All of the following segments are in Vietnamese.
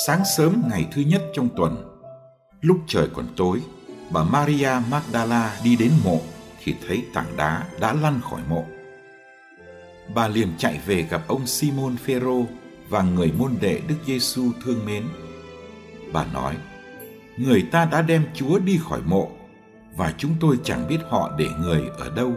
Sáng sớm ngày thứ nhất trong tuần, lúc trời còn tối, bà Maria Magdala đi đến mộ thì thấy tảng đá đã lăn khỏi mộ. Bà liền chạy về gặp ông Simon Phêrô và người môn đệ Đức Giêsu thương mến. Bà nói: người ta đã đem Chúa đi khỏi mộ và chúng tôi chẳng biết họ để người ở đâu.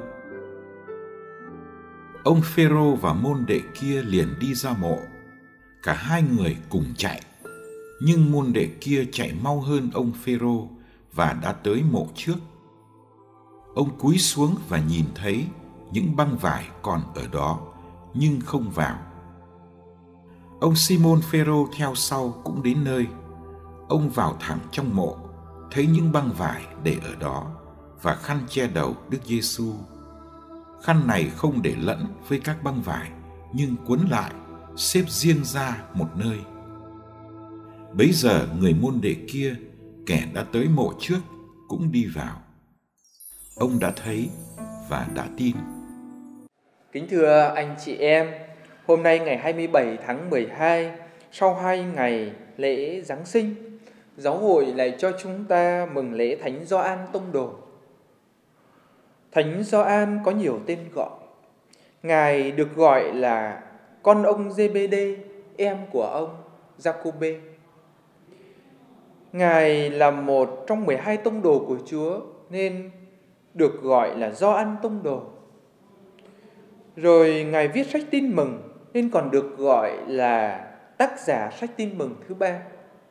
Ông Phêrô và môn đệ kia liền đi ra mộ. Cả hai người cùng chạy, nhưng môn đệ kia chạy mau hơn ông Phêrô và đã tới mộ trước. Ông cúi xuống và nhìn thấy những băng vải còn ở đó, nhưng không vào. Ông Simon Phêrô theo sau cũng đến nơi. Ông vào thẳng trong mộ, thấy những băng vải để ở đó và khăn che đầu Đức Giêsu. Khăn này không để lẫn với các băng vải, nhưng cuốn lại, xếp riêng ra một nơi. Bấy giờ người môn đệ kia, kẻ đã tới mộ trước, cũng đi vào. Ông đã thấy và đã tin. Kính thưa anh chị em, hôm nay ngày 27 tháng 12, sau 2 ngày lễ Giáng sinh, Giáo hội lại cho chúng ta mừng lễ Thánh Gioan Tông Đồ. Thánh Gioan có nhiều tên gọi. Ngài được gọi là con ông Giê-bê-đê, em của ông Giacôbê. Ngài là một trong 12 tông đồ của Chúa nên được gọi là Gioan Tông Đồ. Rồi Ngài viết sách Tin Mừng nên còn được gọi là tác giả sách Tin Mừng thứ 3.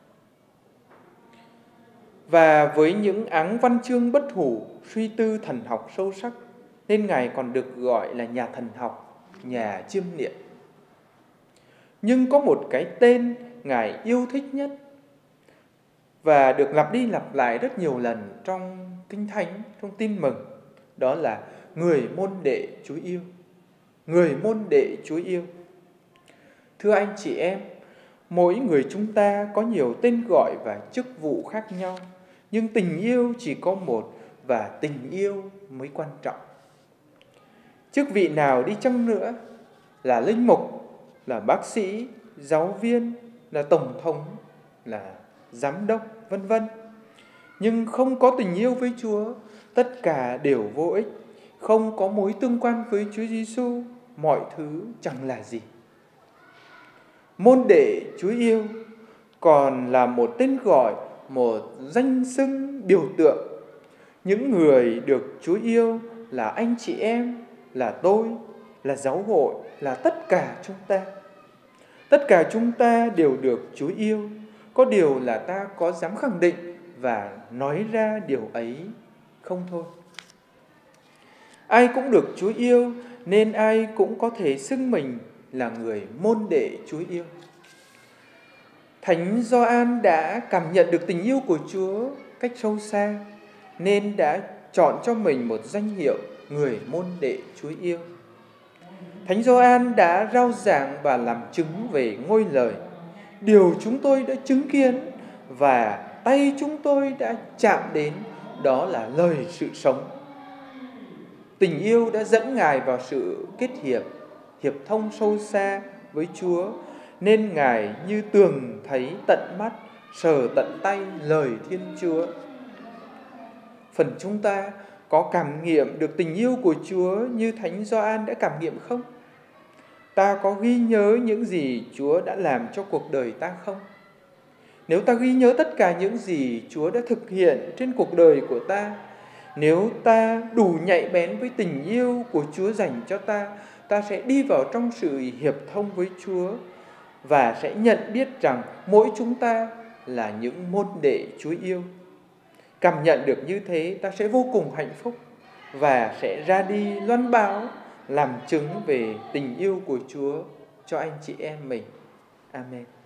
Và với những áng văn chương bất hủ, suy tư thần học sâu sắc nên Ngài còn được gọi là nhà thần học, nhà chiêm niệm. Nhưng có một cái tên Ngài yêu thích nhất và được lặp đi lặp lại rất nhiều lần trong Kinh Thánh, trong Tin Mừng, đó là người môn đệ Chúa yêu. Người môn đệ Chúa yêu. Thưa anh chị em, mỗi người chúng ta có nhiều tên gọi và chức vụ khác nhau, nhưng tình yêu chỉ có một và tình yêu mới quan trọng. Chức vị nào đi chăng nữa, là linh mục, là bác sĩ, giáo viên, là tổng thống, là giám đốc, vân vân, nhưng không có tình yêu với Chúa, tất cả đều vô ích. Không có mối tương quan với Chúa Giêsu, mọi thứ chẳng là gì. Môn đệ Chúa yêu còn là một tên gọi, một danh xưng biểu tượng. Những người được Chúa yêu là anh chị em, là tôi, là giáo hội, là tất cả chúng ta. Tất cả chúng ta đều được Chúa yêu. Có điều là ta có dám khẳng định và nói ra điều ấy không thôi. Ai cũng được Chúa yêu nên ai cũng có thể xưng mình là người môn đệ Chúa yêu. Thánh Gioan đã cảm nhận được tình yêu của Chúa cách sâu xa nên đã chọn cho mình một danh hiệu người môn đệ Chúa yêu. Thánh Gioan đã rao giảng và làm chứng về ngôi lời, điều chúng tôi đã chứng kiến và tay chúng tôi đã chạm đến, đó là lời sự sống. Tình yêu đã dẫn Ngài vào sự kết hiệp thông sâu xa với Chúa, nên Ngài như tường thấy tận mắt, sờ tận tay lời Thiên Chúa. Phần chúng ta có cảm nghiệm được tình yêu của Chúa như Thánh Gioan đã cảm nghiệm không? Ta có ghi nhớ những gì Chúa đã làm cho cuộc đời ta không? Nếu ta ghi nhớ tất cả những gì Chúa đã thực hiện trên cuộc đời của ta, nếu ta đủ nhạy bén với tình yêu của Chúa dành cho ta, ta sẽ đi vào trong sự hiệp thông với Chúa và sẽ nhận biết rằng mỗi chúng ta là những môn đệ Chúa yêu. Cảm nhận được như thế, ta sẽ vô cùng hạnh phúc và sẽ ra đi loan báo, làm chứng về tình yêu của Chúa cho anh chị em mình. Amen.